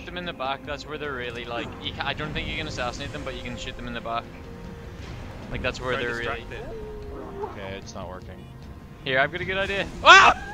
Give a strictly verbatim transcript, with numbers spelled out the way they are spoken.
them in the back. That's where they're really like. You can, I don't think you can assassinate them, but you can shoot them in the back. Like that's where Very they're really. distracted. Okay, it's not working. Here, I've got a good idea. Ah!